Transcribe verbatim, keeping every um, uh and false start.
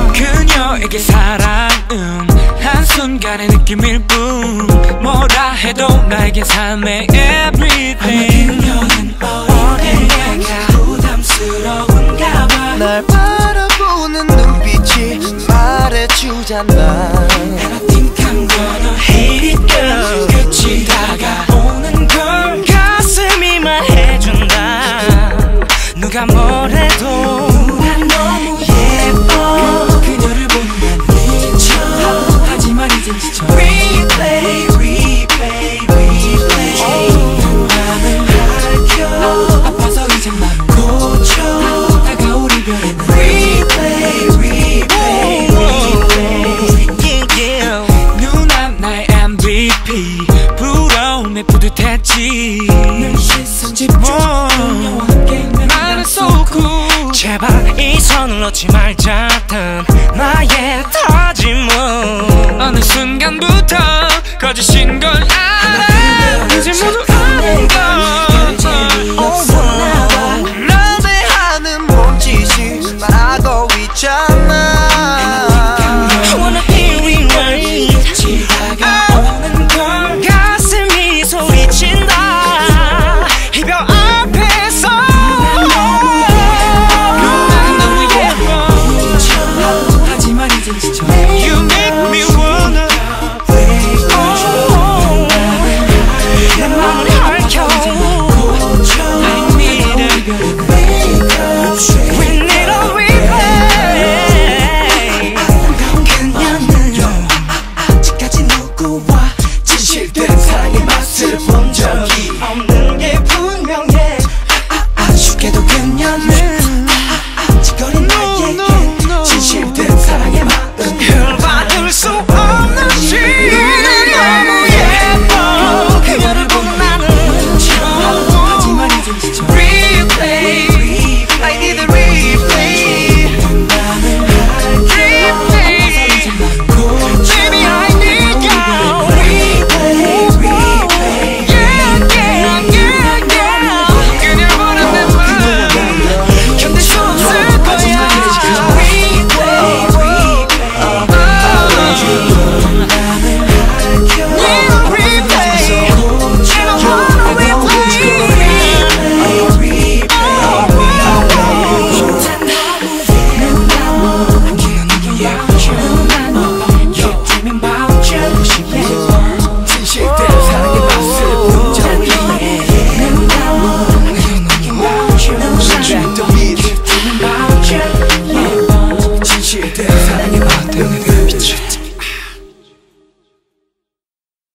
그녀에게 사랑은 한순간의 느낌일 뿐 뭐라 해도 나에겐 삶의 everything. 그녀는 어딘가 부담스러운가 봐. 날 바라보는 눈빛이 말해주잖아. And I think I'm gonna hate it girl. 끝이 다가오는 걸 가슴이 말해준다. 누가 뭐래도 난 너무 예뻐. 그녀를 보면 미쳐. 하지만 이젠 지쳐. Replay replay replay. 난 맘을 밝혀. 아파서 이젠 맘을 고쳐. 다가올 이별에는 Replay replay replay. yeah, yeah. 누난 나의 엠브이피. 부러움에 뿌듯했지. 늘 시선 집중. 그녀와 함께 나는 so cool. 제발 이 손을 놓지 말자던 나의 다짐은 어느 순간부터 거짓인 걸 알아. 이제 모두 아는 걸. 날 대하는 몸짓이 말하고 있잖아. I wanna be right. 다가오는 걸 가슴이 소리친다. 이별 앞에서 난 너무 예뻐. 하지만 이젠 지쳐.